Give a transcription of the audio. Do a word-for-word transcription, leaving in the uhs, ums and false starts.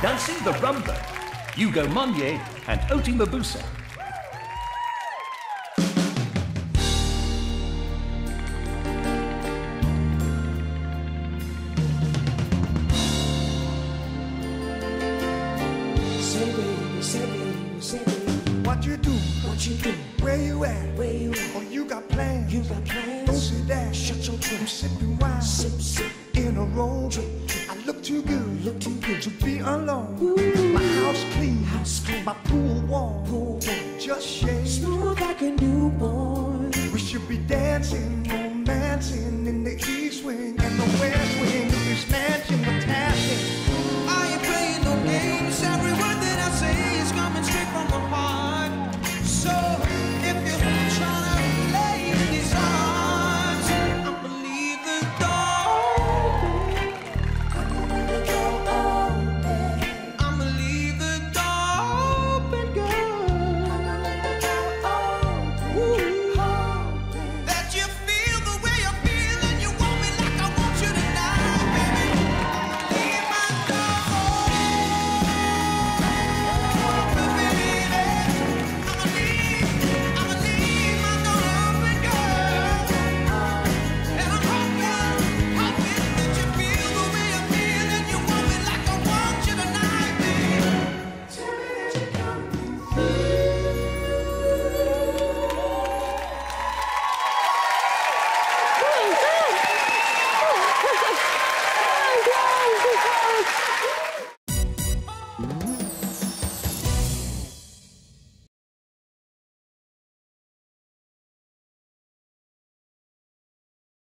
dancing the rumba. You go Monye and Oti Mabuse. Say baby, say baby, say baby. What you do? What you do? Where you at? Where you at? Oh, you got plans? You got plans? Don't say that. Shut your trap. I'm sipping wine. Sip, sip. In a row. I look too good. Look too good to be alone. Ooh. My house clean. House clean. My pool warm. Pool warm. Just shake. Smooth like a newborn. We should be dancing, romancing in the east wing and the west wing of this mansion we're tapping. I ain't playing no games. Every word that I say is coming straight from the heart. So if you're trying to lay in these arms, I'ma leave the door open. I'ma leave the door open, girl. Ooh. That you feel the way you feel and you want me like I want you tonight, baby. I'ma leave my door open, baby. I'ma leave, I'ma leave my door open, girl. And I'm hoping, hoping that you feel the way you feel and you want me like I want you tonight, baby. Tell me that you're coming Oh, God.